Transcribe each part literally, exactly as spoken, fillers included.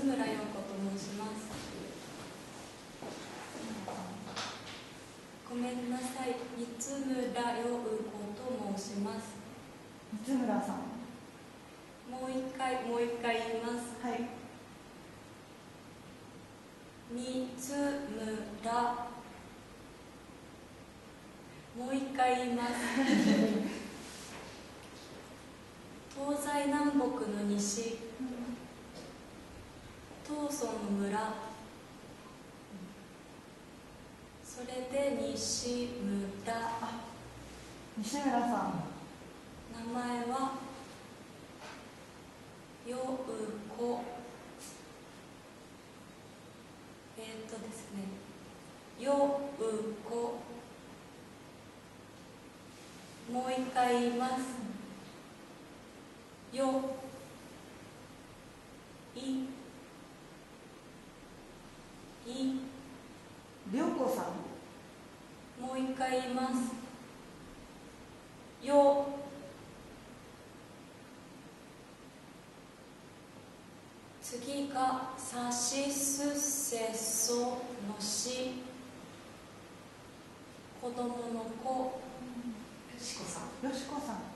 村陽子と申します。ごめんなさい、三村陽子と申します。 三村さん。 もう一回、もう一回言います。 はい。 三村。もう一回言います。東西南北の西、東村の村、それで西村。 あ、西村さん。 名前はようこ。えー、っとですねようこ。もう一回言います。よいい涼子さん。 もう一回言います。よ次がさしすせそのし、子供の子。 よしこさん。 よしこさん。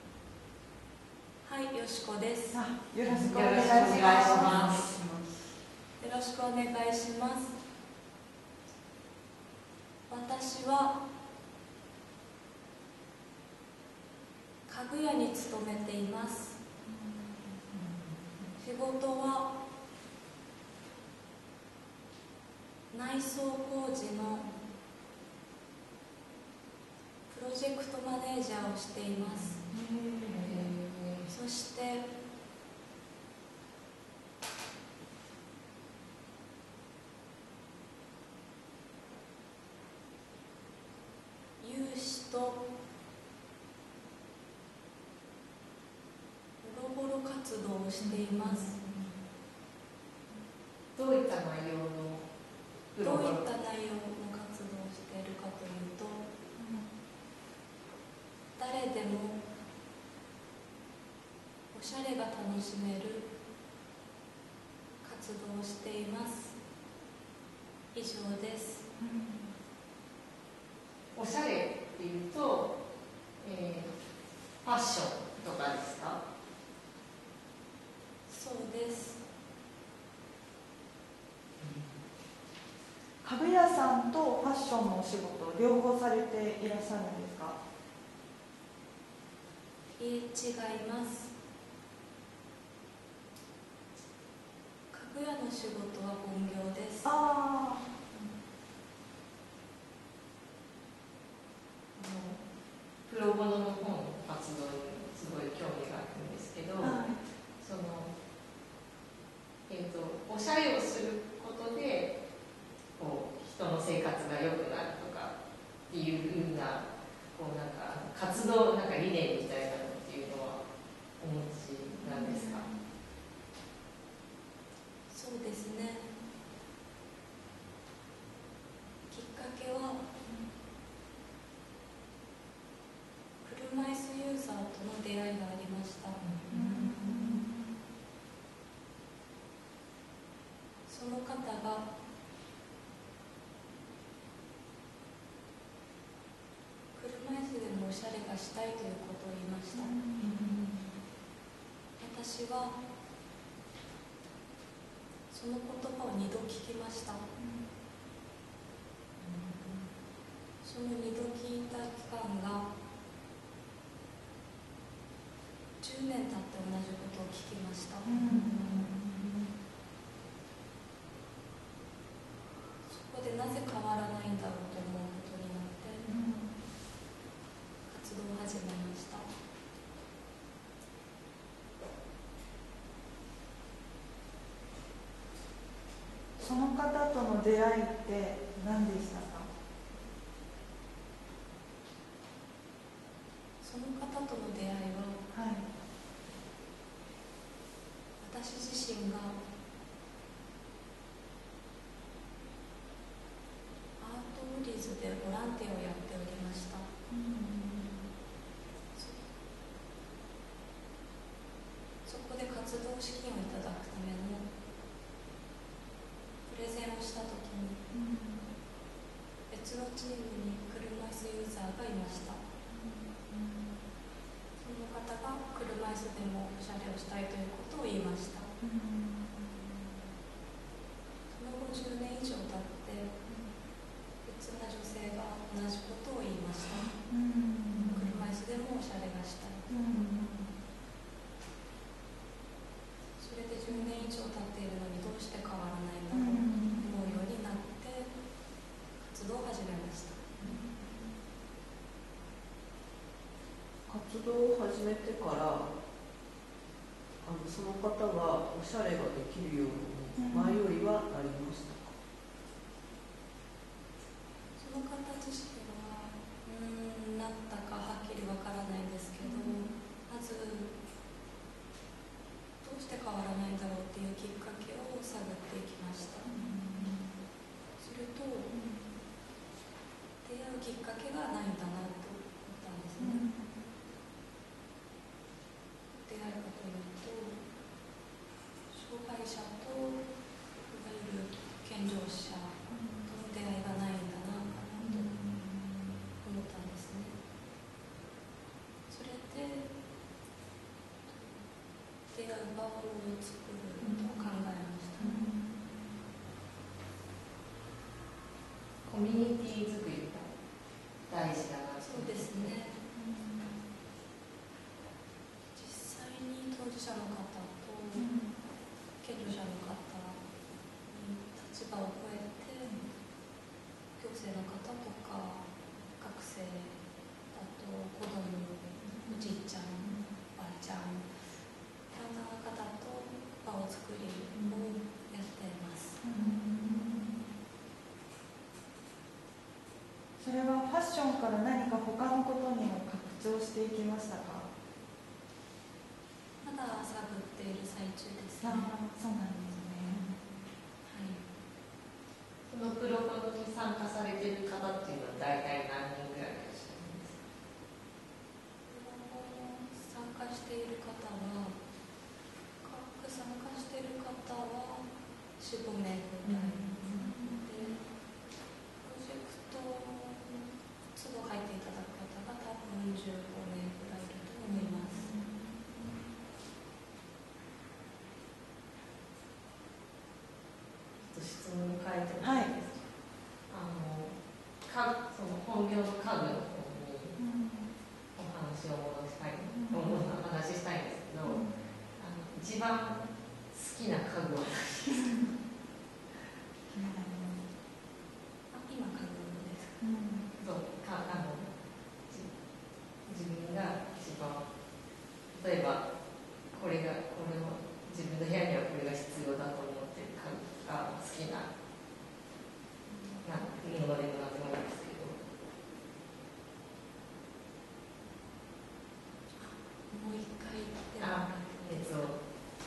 はい、よしこです。 あ、よろしくおよろ願いししくお願いしま。 ますす。 よろしくお願いします。私は家具屋に勤めています。仕事は内装工事のプロジェクトマネージャーをしています。そして有志とボロボロ活動をしています。 どういった内容のプどうログラム？ いった内容の活動をしているかというと、誰でもおしゃれが楽しめる活動をしています。以上です。 おしゃれっていうと、えー、ファッションとかですか？ そうです。 家具屋さんとファッションのお仕事両方されていらっしゃるんですか？ いえ、違います。家具屋の仕事は本業です。 ああ。 プロボノの本の活動にすごい興味があるんですけど、 はい、 その、えーと、おしゃれをすることでこう人の生活が良くなるとかっていうふうな、こうなんか活動なんか理念みたいなのっていうのはお持ちなんですか？ そうですね。きっかけは車椅子ユーザーとの出会いがありました。その方が車椅子でもおしゃれがしたいということを言いました。私はその言葉を二度聞きました。その二度聞いた期間がじゅうねん経って同じことを聞きました。そこでなぜ変わらないんだろうと思うことになって活動を始めました。 その方との出会いって何でしたか？ その方との出会いは、 はい、 私自身がアートウリーズでボランティアをやっておりました。そ、そこで活動資金をいただくためののチームに車椅子ユーザーがいました。その方が車椅子でもおしゃれをしたいということを言いました。その後じゅうねん以上経って別な女性が同じことを言いました。車椅子でもおしゃれがしたい。それでじゅうねん以上経っているのにどうして変わらないんだろうと思うようになって活動を始めました。 活動を始めてからあのその方はおしゃれができるように前よりはなりましたか？ その方自身はうーんなったかはっきりわからないんですけど、まずどうして変わらないんだろうっていうきっかけを探っていきました。すると出会うきっかけがないんだなと思ったんですね。出会いかというと障害者といわゆる健常者との出会いがないんだなと思ったんですね。それで出会う場を作ると考えました。 コミュニティ作りが大事だな。 そうですね。実際に当事者の方と健常者の方に立場を超えて行政の方とか学生あと子供おじいちゃんおばあちゃんいろんな方と場を作りをやっています。 それはファッションから何か他のことにも拡張していきましたか？ まだ探っている最中ですね。 ああ、そうなんですね。 はい。 そのプロコに参加されている方っていうのは大体何人ぐらいいらっしゃるんですか？ 参加している方は各参加している方はよん、ごめいぐらい、でプロジェクト都度入っていただく方が多分じゅうごめいぐらいいると思います。 質問に変えてもはいいいですか？あのかその本業の家具の方にお話を戻したい、お話ししたいんですけど、あの一番好きな家具は何ですか？ あ、今家具ですか？ そうかあのじ自分が一番例えばこれがこれを自分の部屋にはこれが必要だと思っている家具が好きな、まあ、ものでもなんでもいいんですけど。 もう一回言ってあもらってえっと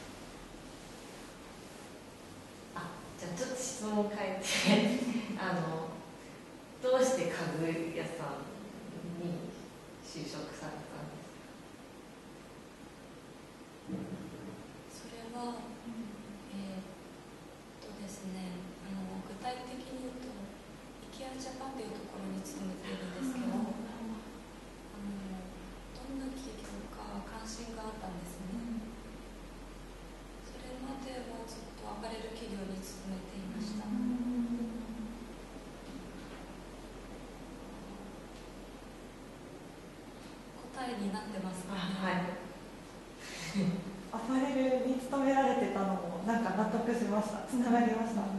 あじゃあちょっと質問を変えてあのどうして家具屋さんに就職されたんですか？ それは、えーっとですね、あの具体的に言うと IKEA ジャパンというところに勤めているんですけど、あのどんな企業か関心があったんですね。それまではずっとアパレル企業に勤めていました。答えになってますかね？ はいアパレルに勤められてたのもなんか納得しました。つながりました。 も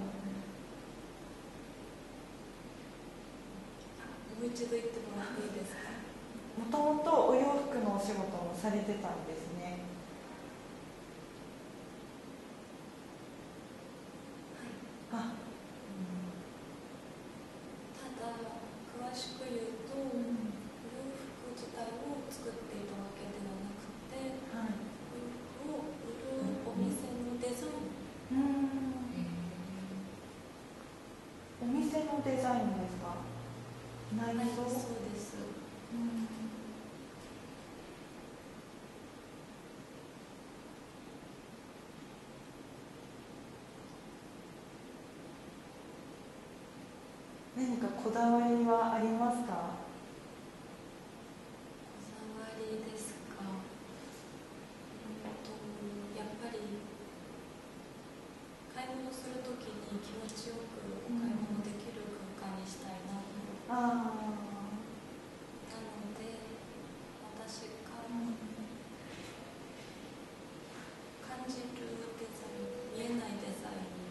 う一度言ってもらっていいですか？ もともとお洋服のお仕事もされてたんですね。あ、 ただ詳しく言うと、お洋服自体を作っていたわけではなくて、 はい。 お洋服を売るお店のデザイン、 うーん。お店のデザインですか？内はい、 装。 そうです。 うん何かこだわりはありますか？ こだわりですか。うんとやっぱり買い物するときに気持ちよくお買い物できる空間にしたいなと。 ああ、 なので私が感じるデザイン、見えないデザイン、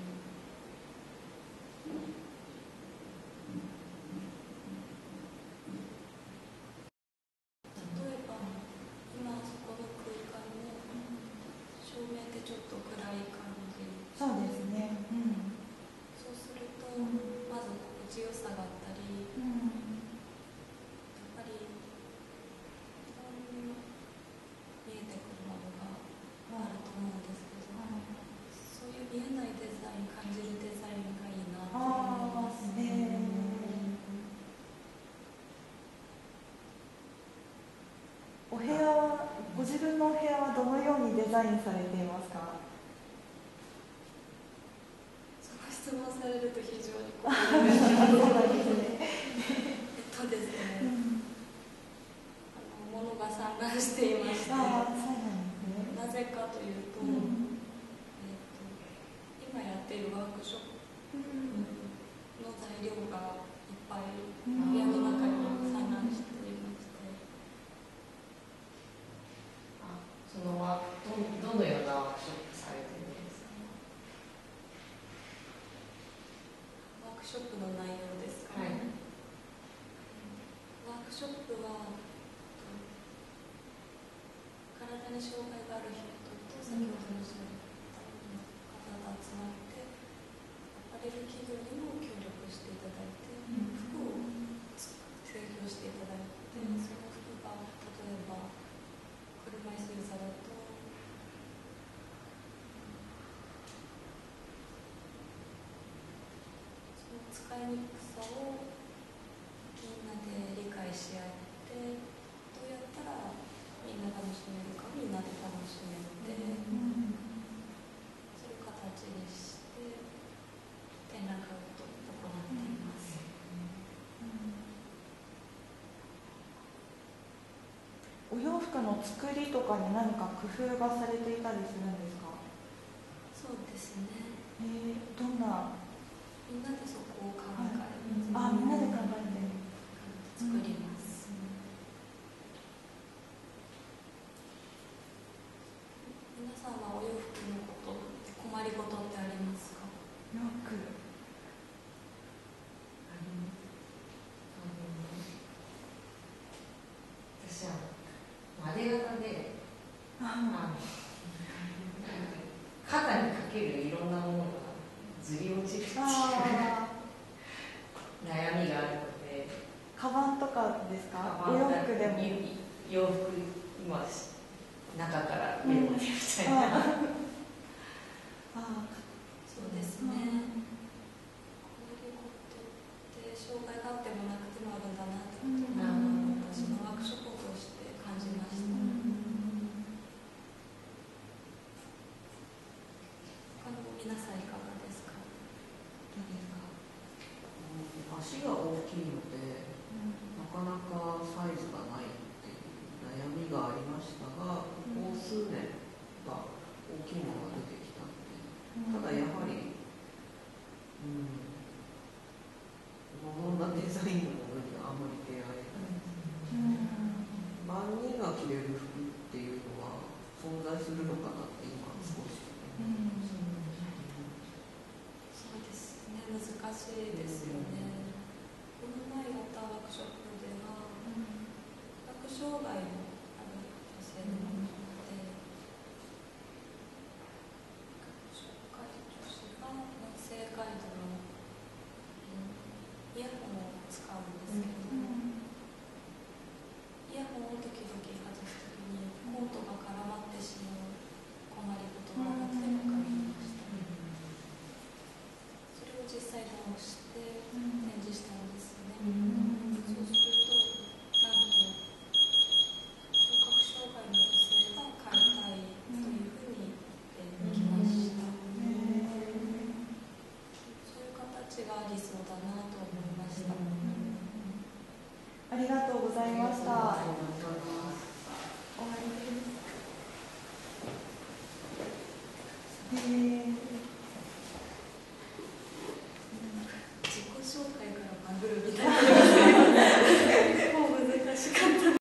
例えば今そこの空間の照明ってちょっと暗い感じ、 そうですね。うんそうするとまず心地よさがあったり、 うんやっぱり、うん、見えてくるものがあると思うんですけど、そういう見えないデザイン、感じるデザインがいいなと思います。 あーえーお部屋は、ご自分のお部屋はどのようにデザインされていますか？ その質問されると非常にそう困るんですけどなんですね。 えっとですね、 うんあの物が散乱していまして、 ああ、そうなんですね。 なぜかというと、 うんえっと今やっているワークショップの材料がいっぱい部屋の中に散乱していまして、 あ、そのワどどのようなワークショップされてるんですか？ ワークショップの内容ですか？ はい。 ワークショップは体に障害がある人と先ほど申し上げたような方が集まって、アパレル企業にも協力していただいて、服を製造していただいて、その服が例えば車椅子ユーザーだとその使いにくさをみんなで理解し合って、どうやったらみんな楽しめるか、みんなで楽しめて、そういう形にして展覧会を行っています。 お洋服の作りとかに何か工夫がされていたりするんですか？ そうですね。 えー、どんな、 みんなでそこを考えて、 あ、みんなで考えて作ります。皆さんはお洋服のことって困りごとってありますか？ よくあの私は曲げ型で、あの肩にかけるいろんなものがずり落ちるっていうあ悩みがあるので、 ーカバンとかですか？お洋カバンだ服でも。 洋服今中から上までみたいな、 ああそうですね。困りごとって障害があってもなくてもあるんだなってことが、私のワークショップを通して感じました。他の皆さんいかがですか？ 足が大きいのでなかなかサイズがないっていう悩みがありましたが、ここ数年が大きいものが出てきたので、ただやはり、うん、無謀なデザインのものにはあまり出会えない。万人が着れる服っていうのは存在するのかなって今少し思いました。 そうですね、難しいですよね。この前やったワークショップでは、視覚障害のある女性の方で、障害女子が音声ガイドの、うん、イヤホンを使うんですけども、イヤホンを時々外すときにコートが絡まってしまう困りごとがあって分かりました。それを実際直してりがとうございました。終わりです。えー